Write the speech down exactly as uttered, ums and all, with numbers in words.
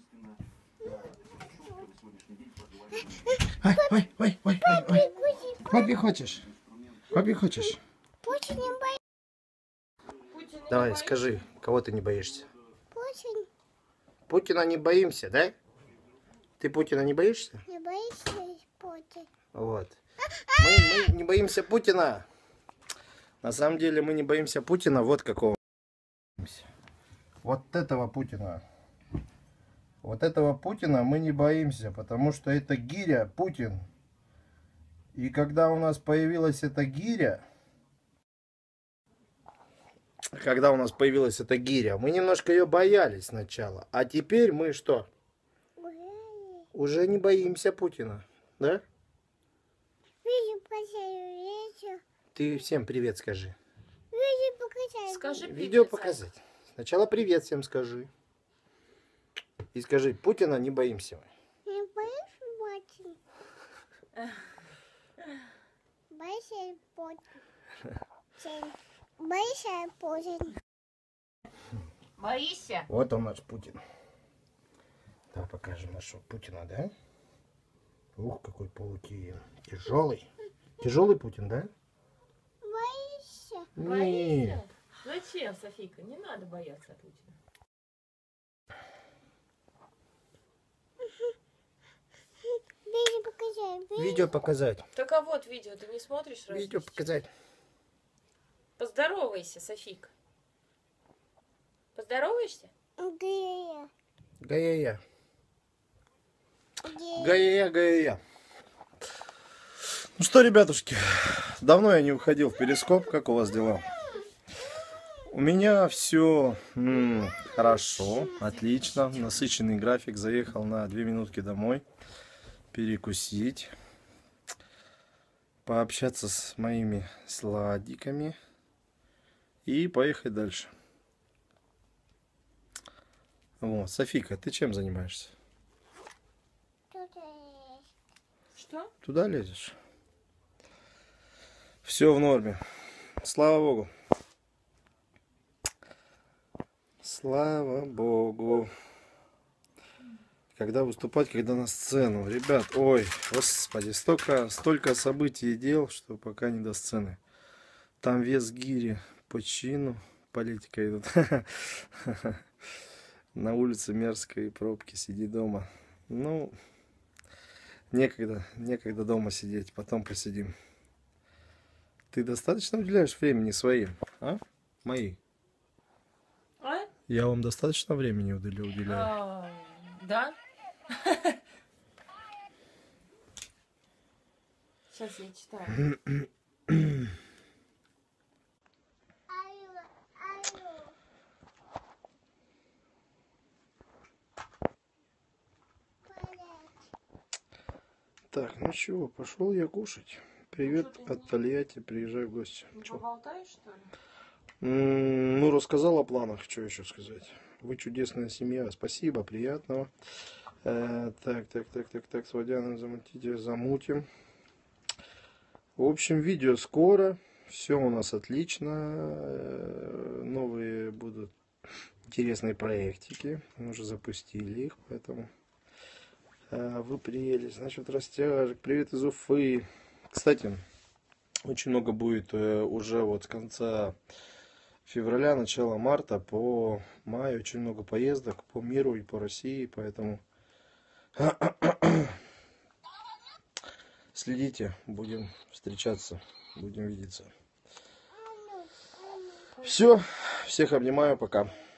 Ой, ой, ой, ой, ой, ой. Кофе хочешь? Кофе хочешь? Путин не боится. Давай, скажи, кого ты не боишься? Путин Путина не боимся, да? Ты Путина не боишься? не боится Путин. Вот. Мы, мы не боимся Путина. На самом деле мы не боимся Путина. Вот какого. Вот этого Путина. Вот этого Путина мы не боимся, потому что это гиря Путин. И когда у нас появилась эта гиря, когда у нас появилась эта гиря, мы немножко ее боялись сначала. А теперь мы что? Уже не боимся Путина, да? Ты всем привет скажи. Скажи Видео привет, показать. Сначала привет всем скажи. И скажи, Путина не боимся мы. Не боишься Путин? Боишься Путин? Боишься Путин? Боишься? Вот он наш Путин. Давай покажем нашего Путина, да? Ух, какой паутин. Тяжелый. Тяжелый Путин, да? Боишься? Нет. Зачем, Софийка? Не надо бояться Путина. Видео показать. Видео показать. Так а вот видео, ты не смотришь? разве? Видео показать. Поздоровайся, Софийка. Поздороваешься? Где? Гая-я. Где? Гая-я, гая-я. Ну что, ребятушки, давно я не выходил в перископ. Как у вас дела? У меня все хорошо, отлично. Насыщенный график. Заехал на две минутки домой. Перекусить. Пообщаться с моими сладиками. И поехать дальше. Вот. Софийка, ты чем занимаешься? Тут есть. Что? Туда лезешь? Все в норме. Слава Богу. Слава Богу. Когда выступать, когда на сцену. Ребят, ой, господи, столько, столько событий и дел, что пока не до сцены. Там вес гири по чину. Политика идут. На улице мерзкой пробки, сиди дома. Ну, некогда, некогда дома сидеть, потом посидим. Ты достаточно уделяешь времени своим, а? Мои. А? Я вам достаточно времени уделяю. уделяю. А, да? Сейчас я читаю. Алло, алло. Так, ну чего, пошел я кушать. Привет от Тольятти, приезжай в гости. Не Чё? поболтаешь, что ли? М, Ну, рассказал о планах, что еще сказать. Вы чудесная семья, спасибо, приятного. Э, так, так, так, так, так, с Водяным замутите, замутим. В общем, видео скоро, все у нас отлично. Э, новые будут интересные проектики, мы уже запустили их, поэтому э, вы приелись. Значит, растяжек, привет из Уфы. Кстати, очень много будет э, уже вот с конца февраля, начала марта по маю, очень много поездок по миру и по России, поэтому следите, будем встречаться, будем видеться. Все, всех обнимаю, пока.